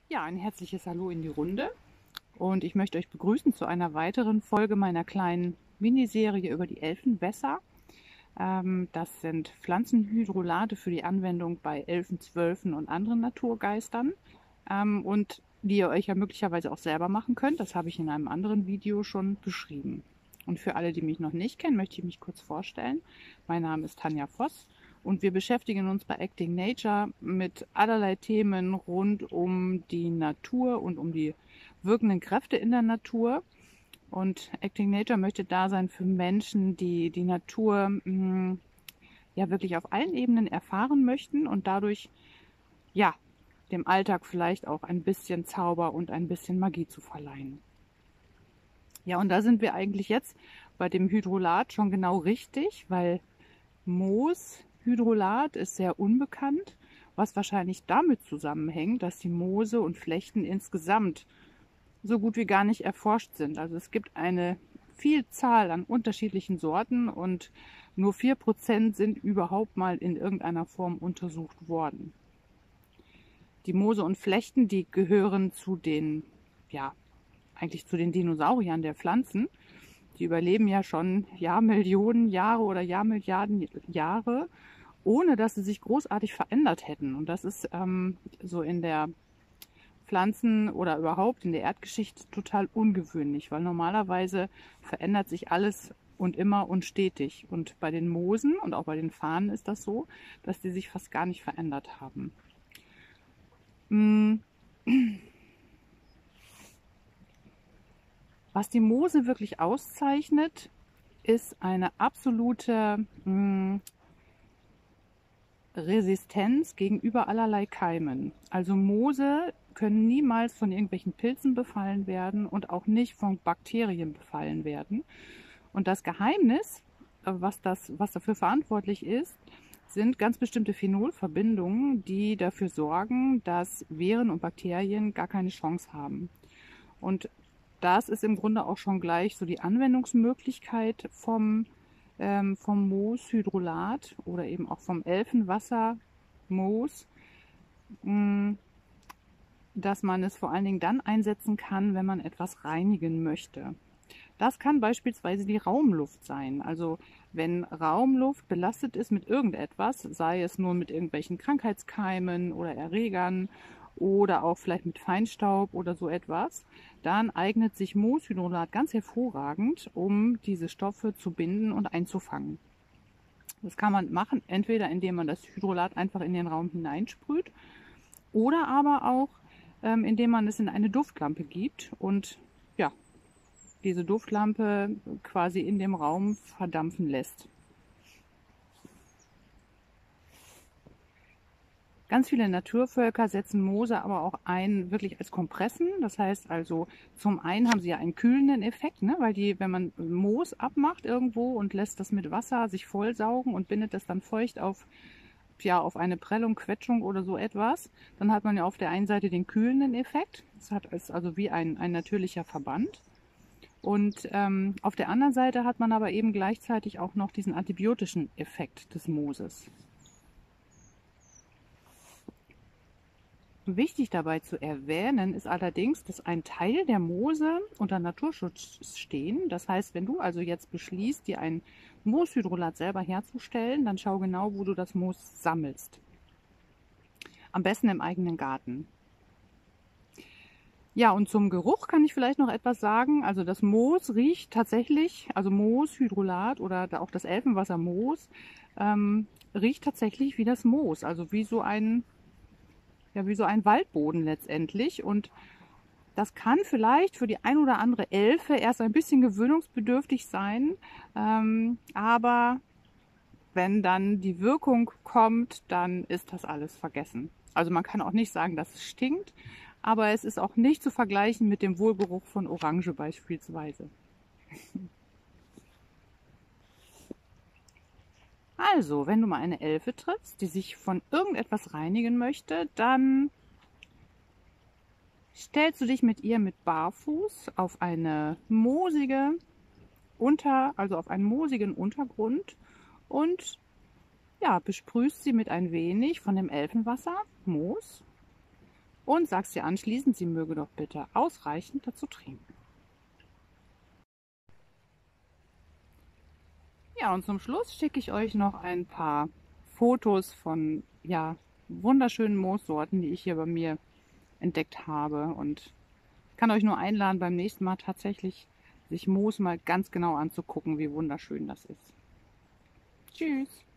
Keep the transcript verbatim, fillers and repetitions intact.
Ja, ein herzliches Hallo in die Runde und ich möchte euch begrüßen zu einer weiteren Folge meiner kleinen Miniserie über die Elfenwässer. Ähm, das sind Pflanzenhydrolate für die Anwendung bei Elfen, Zwölfen und anderen Naturgeistern ähm, und die ihr euch ja möglicherweise auch selber machen könnt. Das habe ich in einem anderen Video schon beschrieben. Und für alle, die mich noch nicht kennen, möchte ich mich kurz vorstellen. Mein Name ist Tanja Voss. Und wir beschäftigen uns bei Acting Nature mit allerlei Themen rund um die Natur und um die wirkenden Kräfte in der Natur. Und Acting Nature möchte da sein für Menschen, die die Natur mh, ja wirklich auf allen Ebenen erfahren möchten und dadurch ja dem Alltag vielleicht auch ein bisschen Zauber und ein bisschen Magie zu verleihen. Ja, und da sind wir eigentlich jetzt bei dem Hydrolat schon genau richtig, weil Moos Hydrolat ist sehr unbekannt, was wahrscheinlich damit zusammenhängt, dass die Moose und Flechten insgesamt so gut wie gar nicht erforscht sind. Also es gibt eine Vielzahl an unterschiedlichen Sorten und nur vier Prozent sind überhaupt mal in irgendeiner Form untersucht worden. Die Moose und Flechten, die gehören zu den, ja, eigentlich zu den Dinosauriern der Pflanzen. Die überleben ja schon Jahrmillionen Jahre oder Jahrmilliarden Jahre, ohne dass sie sich großartig verändert hätten. Und das ist ähm, so in der Pflanzen- oder überhaupt in der Erdgeschichte total ungewöhnlich, weil normalerweise verändert sich alles und immer und stetig. Und bei den Moosen und auch bei den Farnen ist das so, dass die sich fast gar nicht verändert haben. Was die Moose wirklich auszeichnet, ist eine absolute mh, Resistenz gegenüber allerlei Keimen. Also Moose können niemals von irgendwelchen Pilzen befallen werden und auch nicht von Bakterien befallen werden. Und das Geheimnis, was, das, was dafür verantwortlich ist, sind ganz bestimmte Phenolverbindungen, die dafür sorgen, dass Viren und Bakterien gar keine Chance haben. Und das ist im Grunde auch schon gleich so die Anwendungsmöglichkeit vom, ähm, vom Mooshydrolat oder eben auch vom Elfenwassermoos, mh, dass man es vor allen Dingen dann einsetzen kann, wenn man etwas reinigen möchte. Das kann beispielsweise die Raumluft sein. Also wenn Raumluft belastet ist mit irgendetwas, sei es nur mit irgendwelchen Krankheitskeimen oder Erregern oder auch vielleicht mit Feinstaub oder so etwas, dann eignet sich Mooshydrolat ganz hervorragend, um diese Stoffe zu binden und einzufangen. Das kann man machen, entweder indem man das Hydrolat einfach in den Raum hineinsprüht oder aber auch ähm, indem man es in eine Duftlampe gibt und ja, diese Duftlampe quasi in dem Raum verdampfen lässt. Ganz viele Naturvölker setzen Moose aber auch ein wirklich als Kompressen. Das heißt also, zum einen haben sie ja einen kühlenden Effekt, ne? Weil die, wenn man Moos abmacht irgendwo und lässt das mit Wasser sich vollsaugen und bindet das dann feucht auf, ja, auf eine Prellung, Quetschung oder so etwas, dann hat man ja auf der einen Seite den kühlenden Effekt. Das hat es also wie ein, ein natürlicher Verband. Und ähm, auf der anderen Seite hat man aber eben gleichzeitig auch noch diesen antibiotischen Effekt des Mooses. Wichtig dabei zu erwähnen ist allerdings, dass ein Teil der Moose unter Naturschutz stehen. Das heißt, wenn du also jetzt beschließt, dir ein Mooshydrolat selber herzustellen, dann schau genau, wo du das Moos sammelst. Am besten im eigenen Garten. Ja, und zum Geruch kann ich vielleicht noch etwas sagen. Also das Moos riecht tatsächlich, also Mooshydrolat oder auch das Elfenwassermoos, ähm, riecht tatsächlich wie das Moos, also wie so ein Ja, wie so ein Waldboden letztendlich. Und das kann vielleicht für die ein oder andere Elfe erst ein bisschen gewöhnungsbedürftig sein. Ähm, aber wenn dann die Wirkung kommt, dann ist das alles vergessen. Also man kann auch nicht sagen, dass es stinkt, aber es ist auch nicht zu vergleichen mit dem Wohlgeruch von Orange beispielsweise. Also, wenn du mal eine Elfe triffst, die sich von irgendetwas reinigen möchte, dann stellst du dich mit ihr mit Barfuß auf eine moosige Unter, also auf einen moosigen Untergrund und ja, besprühst sie mit ein wenig von dem Elfenwasser, Moos, und sagst dir anschließend, sie möge doch bitte ausreichend dazu trinken. Ja, und zum Schluss schicke ich euch noch ein paar Fotos von ja, wunderschönen Moossorten, die ich hier bei mir entdeckt habe. Und ich kann euch nur einladen, beim nächsten Mal tatsächlich sich Moos mal ganz genau anzugucken, wie wunderschön das ist. Tschüss!